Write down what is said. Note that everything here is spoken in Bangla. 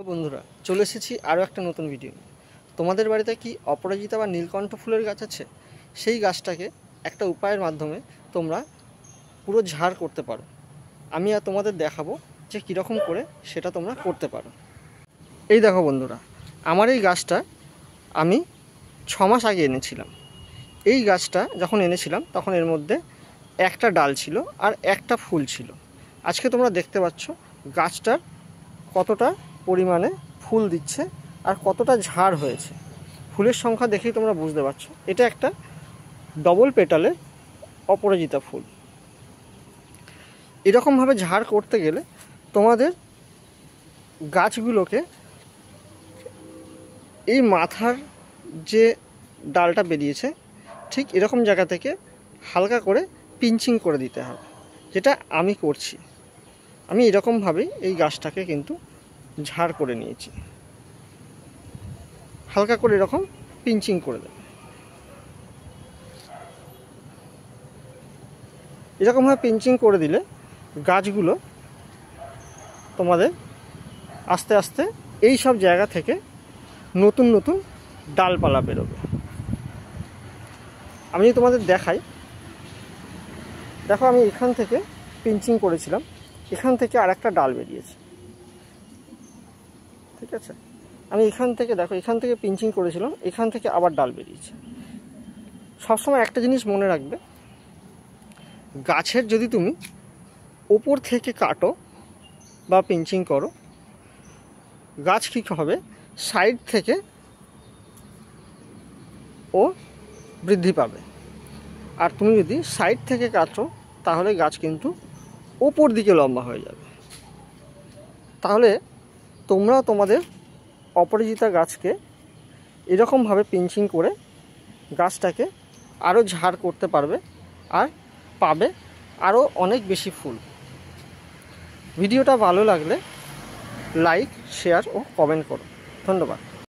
বন্ধুরা চলে এসেছি আরও একটা নতুন ভিডিও। তোমাদের বাড়িতে কি অপরাজিতা বা নীলকণ্ঠ ফুলের গাছ আছে? সেই গাছটাকে একটা উপায়ের মাধ্যমে তোমরা পুরো ঝাড় করতে পারো। আমি আর তোমাদের দেখাবো যে কীরকম করে সেটা তোমরা করতে পারো। এই দেখো বন্ধুরা, আমার এই গাছটা আমি 6 মাস আগে এনেছিলাম। এই গাছটা যখন এনেছিলাম তখন এর মধ্যে একটা ডাল ছিল আর একটা ফুল ছিল। আজকে তোমরা দেখতে পাচ্ছ গাছটার কতটা পরিমাণে ফুল দিচ্ছে আর কতটা ঝাড় হয়েছে। ফুলের সংখ্যা দেখেই তোমরা বুঝতে পারছো এটা একটা ডবল পেটালের অপরাজিতা ফুল। এরকমভাবে ঝাড় করতে গেলে তোমাদের গাছগুলোকে এই মাথার যে ডালটা বেরিয়েছে ঠিক এরকম জায়গা থেকে হালকা করে পিঞ্চিং করে দিতে হবে, যেটা আমি করছি। আমি এরকমভাবেই এই গাছটাকে কিন্তু ঝাড় করে নিয়েছি। হালকা করে এরকম পিঞ্চিং করে দেবে। এরকমভাবে পিঞ্চিং করে দিলে গাছগুলো তোমাদের আস্তে আস্তে এই সব জায়গা থেকে নতুন নতুন ডালপালা বেরোবে। আমি তোমাদের দেখাই, দেখো আমি এখান থেকে পিঞ্চিং করেছিলাম, এখান থেকে আর একটা ডাল বেরিয়েছে। ঠিক আছে, আমি এখান থেকে দেখো এখান থেকে পিঞ্চিং করেছিলাম, এখান থেকে আবার ডাল বেরিয়েছে। সবসময় একটা জিনিস মনে রাখবে, গাছের যদি তুমি ওপর থেকে কাটো বা পিঞ্চিং করো, গাছ কী হবে সাইড থেকে ও বৃদ্ধি পাবে। আর তুমি যদি সাইড থেকে কাটো তাহলে গাছ কিন্তু ওপর দিকে লম্বা হয়ে যাবে। তাহলে তোমরাও তোমাদের অপরাজিতা গাছকে এরকমভাবে পিঞ্চিং করে গাছটাকে আরও ঝাড় করতে পারবে আর পাবে আরও অনেক বেশি ফুল। ভিডিওটা ভালো লাগলে লাইক, শেয়ার ও কমেন্ট করো। ধন্যবাদ।